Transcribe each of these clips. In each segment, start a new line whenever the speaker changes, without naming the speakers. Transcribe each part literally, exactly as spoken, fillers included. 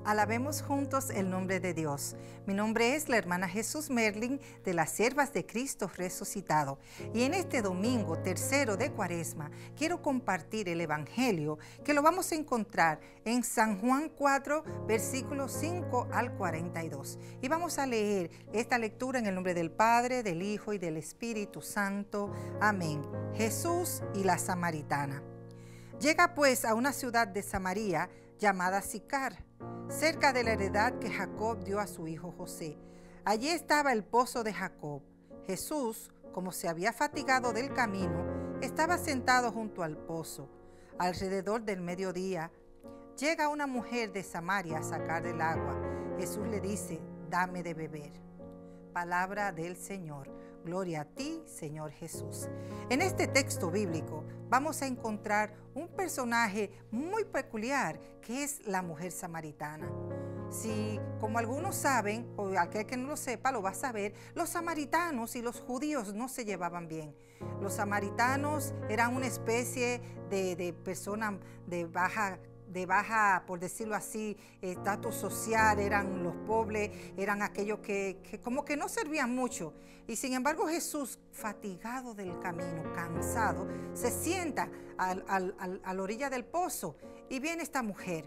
Alabemos juntos el nombre de Dios. Mi nombre es la hermana Jesús Merlin de las Siervas de Cristo Resucitado. Y en este domingo tercero de Cuaresma quiero compartir el Evangelio que lo vamos a encontrar en San Juan cuatro, versículos cinco al cuarenta y dos. Y vamos a leer esta lectura en el nombre del Padre, del Hijo y del Espíritu Santo. Amén. Jesús y la Samaritana. Llega pues a una ciudad de Samaria llamada Sicar, cerca de la heredad que Jacob dio a su hijo José. Allí estaba el pozo de Jacob. Jesús, como se había fatigado del camino, estaba sentado junto al pozo. Alrededor del mediodía, llega una mujer de Samaria a sacar el agua. Jesús le dice: dame de beber. Palabra del Señor. Gloria a ti, Señor Jesús. En este texto bíblico vamos a encontrar un personaje muy peculiar que es la mujer samaritana. Si, como algunos saben, o aquel que no lo sepa lo va a saber, los samaritanos y los judíos no se llevaban bien. Los samaritanos eran una especie de, de personas de baja de baja, por decirlo así, estatus social, eran los pobres, eran aquellos que, que como que no servían mucho. Y sin embargo Jesús, fatigado del camino, cansado, se sienta al, al, al, a la orilla del pozo y viene esta mujer.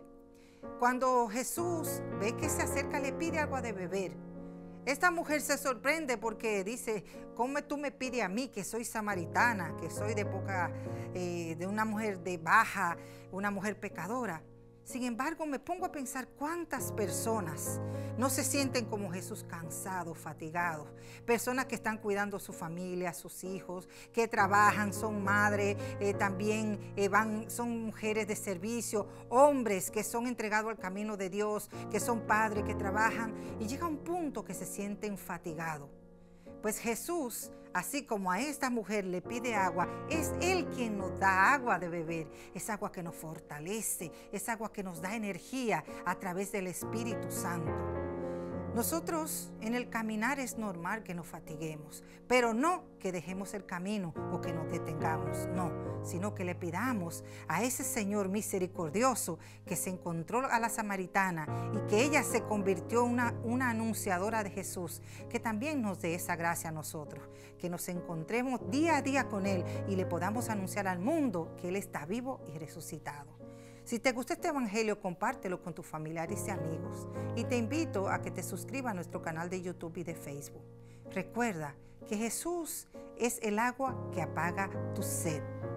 Cuando Jesús ve que se acerca, le pide agua de beber. Esta mujer se sorprende porque dice: ¿cómo tú me pides a mí, que soy samaritana, que soy de poca, eh, de una mujer de baja, una mujer pecadora? Sin embargo, me pongo a pensar cuántas personas no se sienten como Jesús, cansados, fatigados. Personas que están cuidando a su familia, a sus hijos, que trabajan, son madres, eh, también eh, van, son mujeres de servicio, hombres que son entregados al camino de Dios, que son padres, que trabajan, y llega un punto que se sienten fatigados. Pues Jesús, así como a esta mujer le pide agua, es Él quien nos da agua de beber. Es agua que nos fortalece, es agua que nos da energía a través del Espíritu Santo. Nosotros en el caminar es normal que nos fatiguemos, pero no que dejemos el camino o que nos detengamos, no, sino que le pidamos a ese Señor misericordioso que se encontró a la samaritana y que ella se convirtió en una, una anunciadora de Jesús, que también nos dé esa gracia a nosotros, que nos encontremos día a día con Él y le podamos anunciar al mundo que Él está vivo y resucitado. Si te gusta este evangelio, compártelo con tus familiares y amigos. Y te invito a que te suscribas a nuestro canal de YouTube y de Facebook. Recuerda que Jesús es el agua que apaga tu sed.